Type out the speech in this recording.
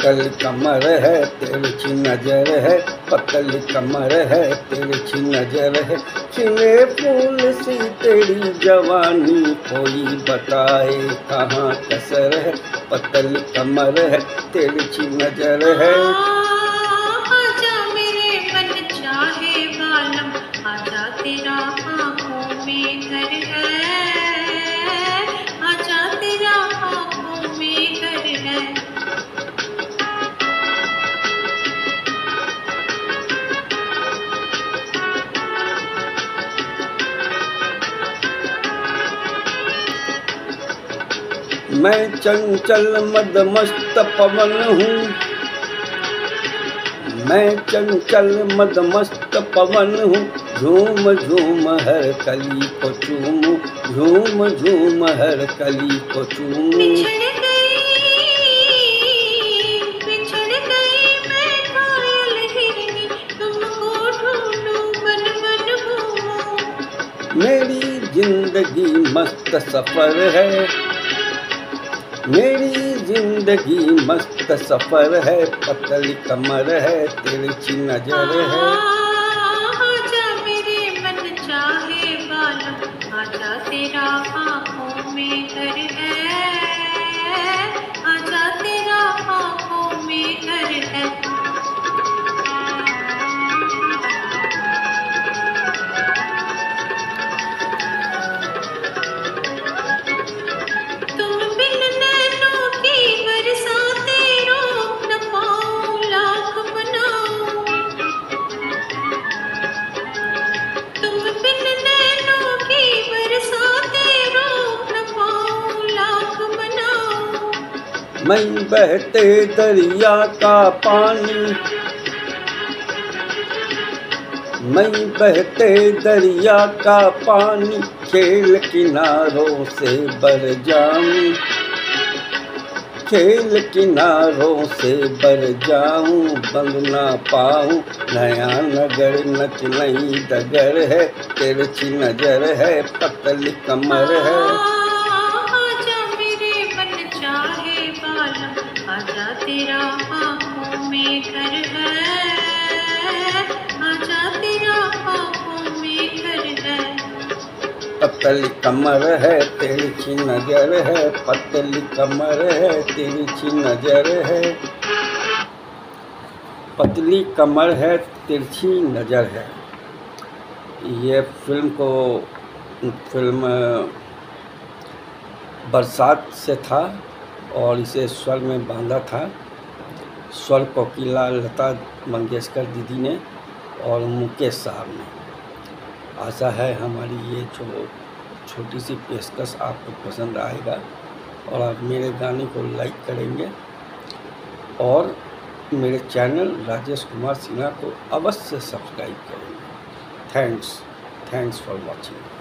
पतली कमर है तिरछी नजर है, पतली कमर है तिरछी नजर है। खिले फूल सी तेरी जवानी, कोई बताए कहाँ कसर है। पतली कमर है तिरछी नजर है। आजा मेरे मन चाहे बालम, आजा तेरा आँखों में घर है, आजा तेरा आँखों में घर है। मैं चंचल मदमस्त पवन हूँ, मैं चंचल मदमस्त पवन हूँ। झूम झूम हर कली को चूमूं, झूम झूम हर कली को चूमूं। बिछड़ गई मैं घायल हिरनी, तुमको ढूंढूं बन बन घूमूं। मेरी जिंदगी मस्त सफर है, मेरी जिंदगी मस्त सफर है। पतली कमर है तिरछी नजर है। आजा मेरे मन चाहे बालम, आजा तेरा आँखों में घर है, आजा तेरा आँखों में घर है। मैं बहते दरिया का पानी, मैं बहते दरिया का पानी। खेल किनारों से बर जाऊं, खेल किनारों से बर जाऊं। बंद ना पाऊं नया नगर, नच नई डगर है। तिरछी नजर है पतली कमर है। आजा तेरा आँखों में घर है, आजा तेरा आँखों में घर है। पतली कमर है तिरछी नजर है, पतली कमर है तिरछी नजर है। पतली कमर है तिरछी नजर है। ये फिल्म बरसात से था और इसे स्वर में बांधा था। स्वर कोकिला लता मंगेशकर दीदी ने और मुकेश साहब ने। आशा है हमारी ये जो छोटी सी पेशकश आपको पसंद आएगा और आप मेरे गाने को लाइक करेंगे और मेरे चैनल राजेश कुमार सिन्हा को अवश्य सब्सक्राइब करेंगे। Thanks for watching.